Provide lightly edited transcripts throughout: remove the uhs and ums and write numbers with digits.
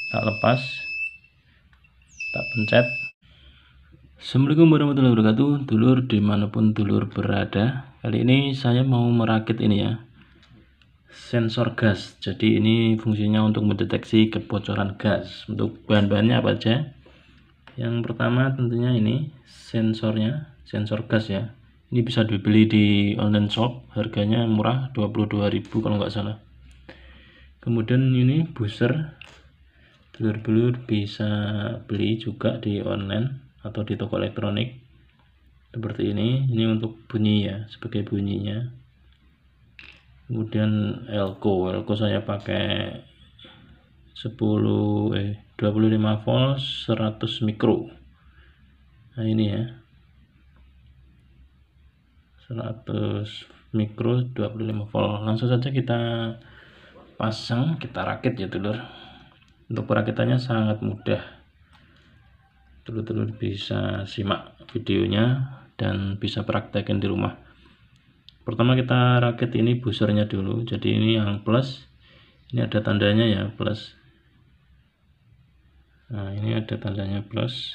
tak lepas, tak pencet. Assalamualaikum warahmatullahi wabarakatuh, dulur dimanapun dulur berada. Kali ini saya mau merakit ini ya, sensor gas. Jadi ini fungsinya untuk mendeteksi kebocoran gas. Untuk bahan-bahannya apa aja? Yang pertama tentunya ini sensornya, sensor gas ya. Ini bisa dibeli di online shop, harganya murah, 22.000 kalau nggak salah. Kemudian ini buzzer, dulur-dulur bisa beli juga di online atau di toko elektronik seperti ini. Ini untuk bunyi ya, sebagai bunyinya. Kemudian elko saya pakai 25 volt 100 mikro. Nah ini ya, 100 mikro 25 volt. Langsung saja kita pasang, kita rakit ya dulur. Untuk perakitannya sangat mudah, dulur-dulur bisa simak videonya dan bisa praktekin di rumah. Pertama kita rakit ini buzzernya dulu. Jadi ini yang plus, ini ada tandanya ya, plus. Nah ini ada tandanya plus.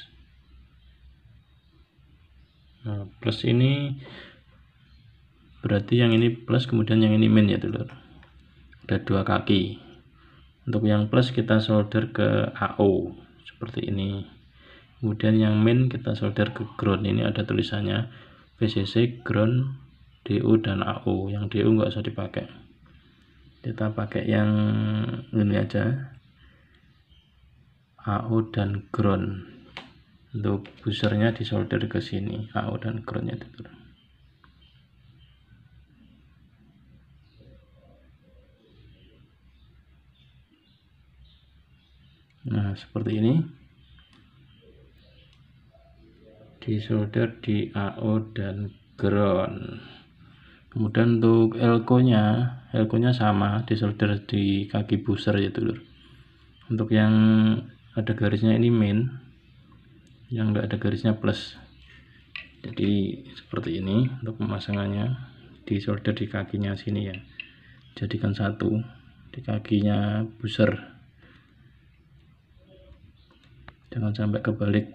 Nah plus ini berarti yang ini plus, kemudian yang ini min ya dulur. Ada dua kaki. Untuk yang plus kita solder ke AO seperti ini. Kemudian yang min kita solder ke ground. Ini ada tulisannya VCC, ground, DO dan AO. Yang DO nggak usah dipakai. Kita pakai yang ini aja, AO dan ground. Untuk buzzernya disolder ke sini, AO dan groundnya dulu. Nah seperti ini, disolder di AO dan ground. Kemudian untuk elko nya sama, disolder di kaki buzzer ya dulur. Untuk yang ada garisnya ini min, yang enggak ada garisnya plus. Jadi seperti ini untuk pemasangannya, disolder di kakinya sini ya, jadikan satu di kakinya buzzer, jangan sampai kebalik.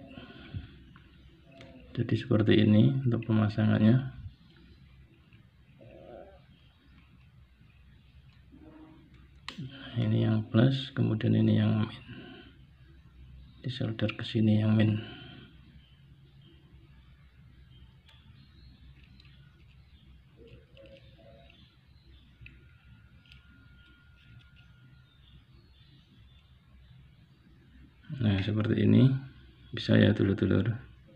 Jadi seperti ini untuk pemasangannya. Nah, ini yang plus, kemudian ini yang min, disolder ke sini yang min. Nah seperti ini bisa ya dulur-dulur.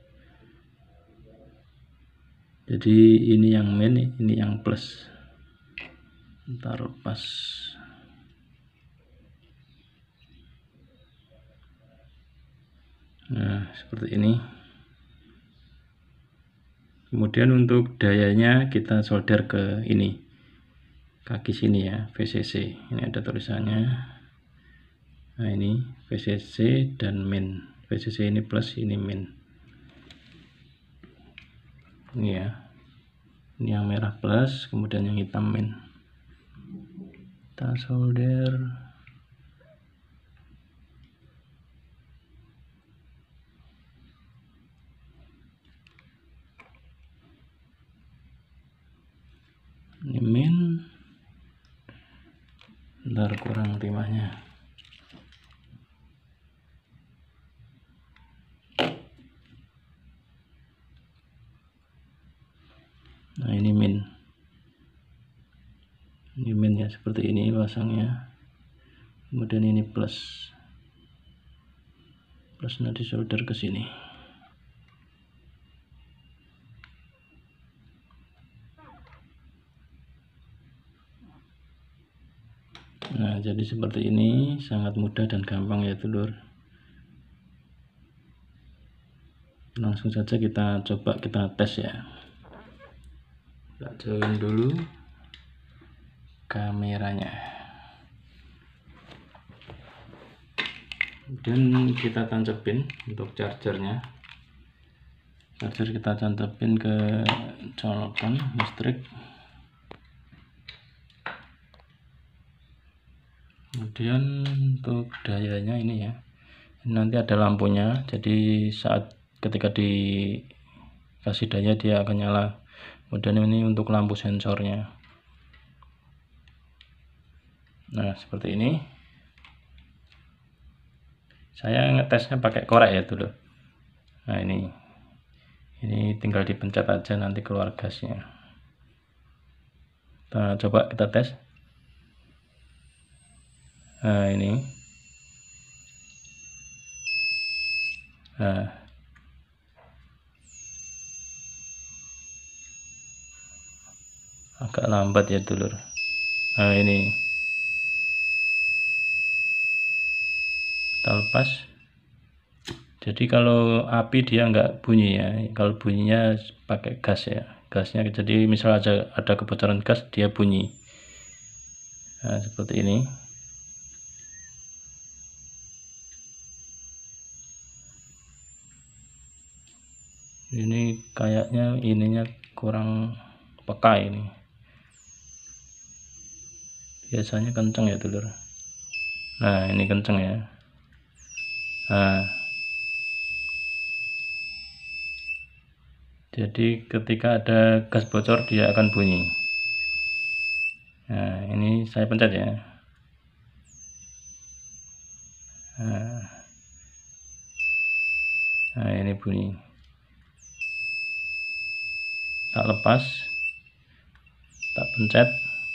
Jadi ini yang min, ini yang plus. Taruh pas. Nah seperti ini. Kemudian untuk dayanya kita solder ke ini, kaki sini ya, VCC. Ini ada tulisannya. Nah ini VCC dan min. VCC ini plus, ini min. Ini ya, ini yang merah plus, kemudian yang hitam min. Kita solder. Ini min. Bentar, kurang timahnya. Nah ini min. Ini min ya, seperti ini pasangnya. Kemudian ini plus. Plusnya disolder ke sini. Nah jadi seperti ini, sangat mudah dan gampang ya dulur. Langsung saja kita coba, kita tes ya. Kita join dulu kameranya, kemudian kita tancapin untuk chargernya. Charger kita tancapin ke colokan listrik, kemudian Kemudian untuk dayanya ini ya, ini nanti ada lampunya, jadi saat ketika dikasih daya dia akan nyala. Kemudian ini untuk lampu sensornya. Nah seperti ini. Saya ngetesnya pakai korek ya dulu. Nah ini tinggal dipencet aja nanti keluar gasnya. Nah coba kita tes. Nah ini, nah agak lambat ya dulur. Nah ini kita lepas. Jadi kalau api dia nggak bunyi ya, kalau bunyinya pakai gas ya, gasnya. Jadi misal ada kebocoran gas dia bunyi. Nah seperti ini. Ini kayaknya ininya kurang peka ini. Biasanya kenceng ya dulur. Nah ini kenceng ya. Nah jadi ketika ada gas bocor dia akan bunyi. Nah ini saya pencet ya. Nah ini bunyi. Tak lepas, tak pencet.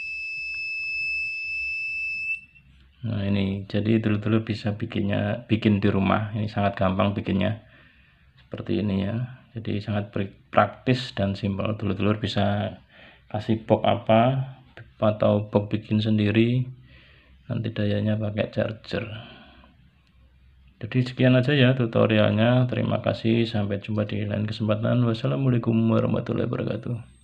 Nah ini jadi dulu-dulu bisa bikin di rumah. Ini sangat gampang bikinnya seperti ini ya. Jadi sangat praktis dan simpel. Dulu-dulu bisa kasih box apa atau box bikin sendiri, nanti dayanya pakai charger. Jadi sekian aja ya tutorialnya. Terima kasih, sampai jumpa di lain kesempatan. Wassalamualaikum warahmatullahi wabarakatuh.